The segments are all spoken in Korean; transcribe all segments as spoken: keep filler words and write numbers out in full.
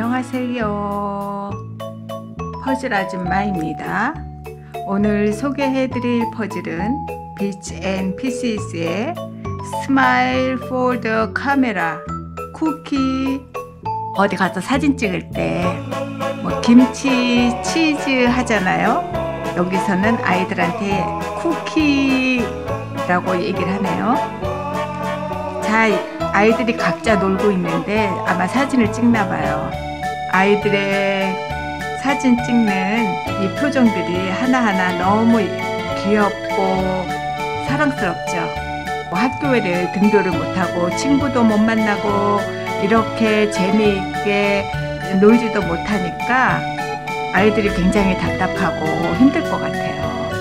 안녕하세요. 퍼즐 아줌마입니다. 오늘 소개해드릴 퍼즐은 Bits and Pieces의 Smile for the Camera 쿠키. 어디 가서 사진 찍을 때 뭐 김치, 치즈 하잖아요. 여기서는 아이들한테 쿠키라고 얘기를 하네요. 자, 아이들이 각자 놀고 있는데 아마 사진을 찍나 봐요. 아이들의 사진 찍는 이 표정들이 하나하나 너무 귀엽고 사랑스럽죠. 뭐 학교에를 등교를 못하고 친구도 못 만나고 이렇게 재미있게 놀지도 못하니까 아이들이 굉장히 답답하고 힘들 것 같아요.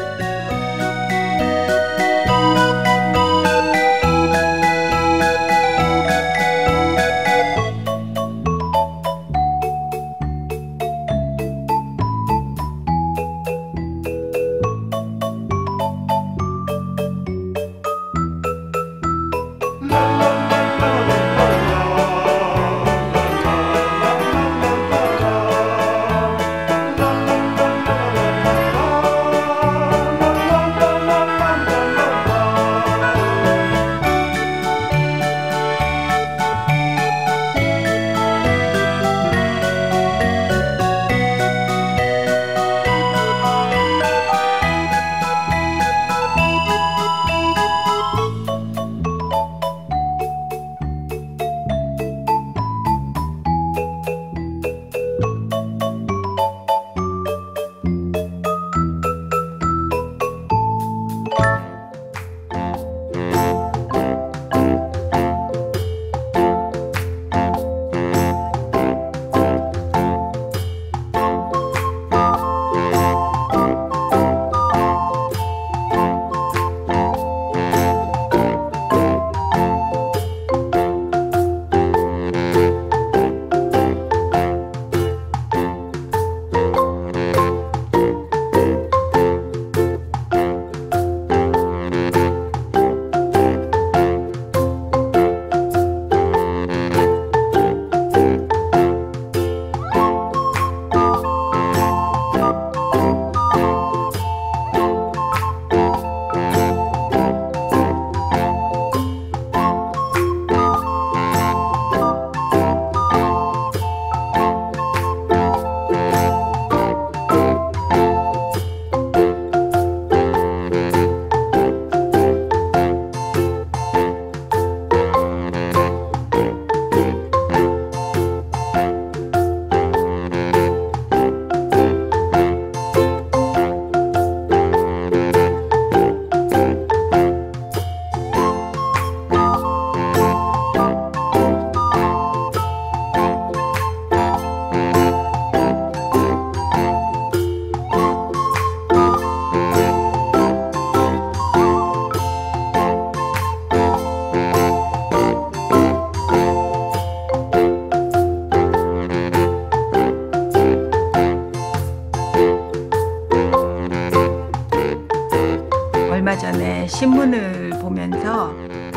얼마 전에 신문을 보면서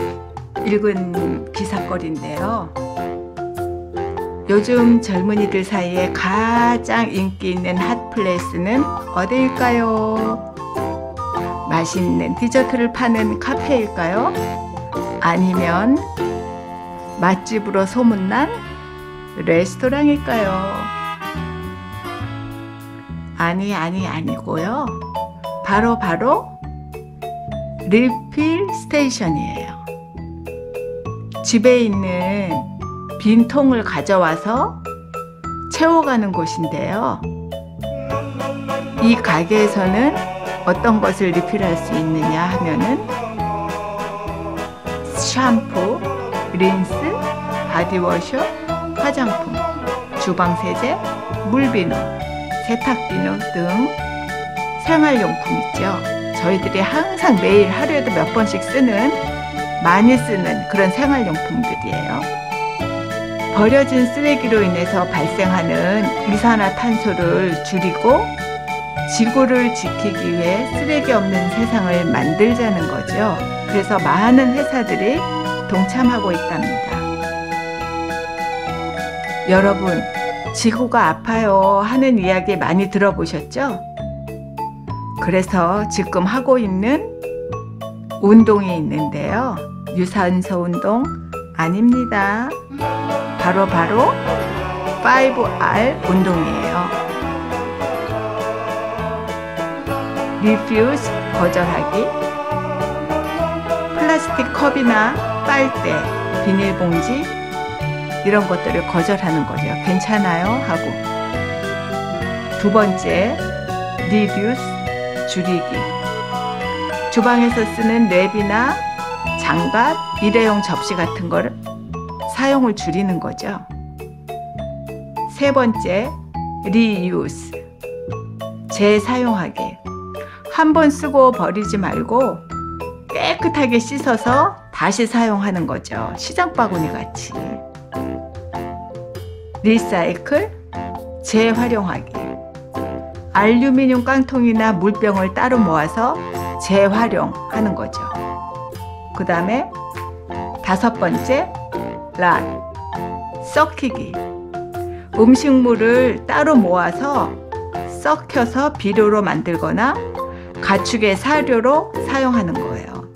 읽은 기사거리인데요. 요즘 젊은이들 사이에 가장 인기 있는 핫플레이스는 어디일까요? 맛있는 디저트를 파는 카페일까요? 아니면 맛집으로 소문난 레스토랑일까요? 아니 아니 아니고요. 바로 바로 리필 스테이션이에요. 집에 있는 빈 통을 가져와서 채워가는 곳인데요. 이 가게에서는 어떤 것을 리필할 수 있느냐 하면은 샴푸, 린스, 바디워셔, 화장품, 주방세제, 물비누, 세탁비누 등 생활용품 있죠. 저희들이 항상 매일 하루에도 몇 번씩 쓰는, 많이 쓰는 그런 생활용품들이에요. 버려진 쓰레기로 인해서 발생하는 이산화탄소를 줄이고 지구를 지키기 위해 쓰레기 없는 세상을 만들자는 거죠. 그래서 많은 회사들이 동참하고 있답니다. 여러분, 지구가 아파요 하는 이야기 많이 들어보셨죠? 그래서 지금 하고 있는 운동이 있는데요. 유산소 운동 아닙니다. 바로 바로 파이브 알 운동이에요. Refuse 거절하기. 플라스틱 컵이나 빨대, 비닐봉지 이런 것들을 거절하는 거죠. 괜찮아요 하고. 두 번째, Reduce 줄이기. 주방에서 쓰는 랩이나 장갑, 일회용 접시 같은 거를 사용을 줄이는 거죠. 세 번째, Reuse 재사용하기. 한 번 쓰고 버리지 말고 깨끗하게 씻어서 다시 사용하는 거죠. 시장 바구니 같이. 리사이클 재활용하기. 알루미늄 깡통이나 물병을 따로 모아서 재활용하는 거죠. 그 다음에 다섯 번째, 랏 썩히기. 음식물을 따로 모아서 썩혀서 비료로 만들거나 가축의 사료로 사용하는 거예요.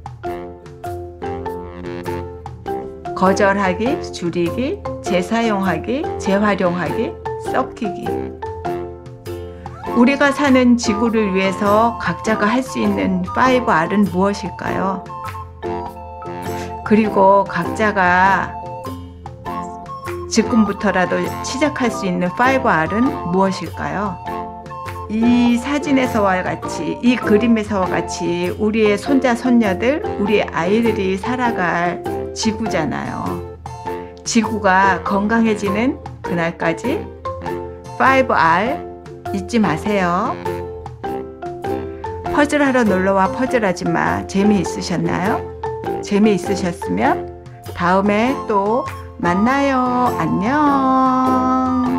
거절하기, 줄이기, 재사용하기, 재활용하기, 썩히기. 우리가 사는 지구를 위해서 각자가 할 수 있는 파이브 알은 무엇일까요? 그리고 각자가 지금부터라도 시작할 수 있는 파이브 알은 무엇일까요? 이 사진에서와 같이, 이 그림에서와 같이 우리의 손자, 손녀들, 우리 아이들이 살아갈 지구잖아요. 지구가 건강해지는 그날까지 파이브 알 잊지 마세요. 퍼즐하러 놀러와 퍼즐하지 마. 재미있으셨나요? 재미있으셨으면 다음에 또 만나요. 안녕.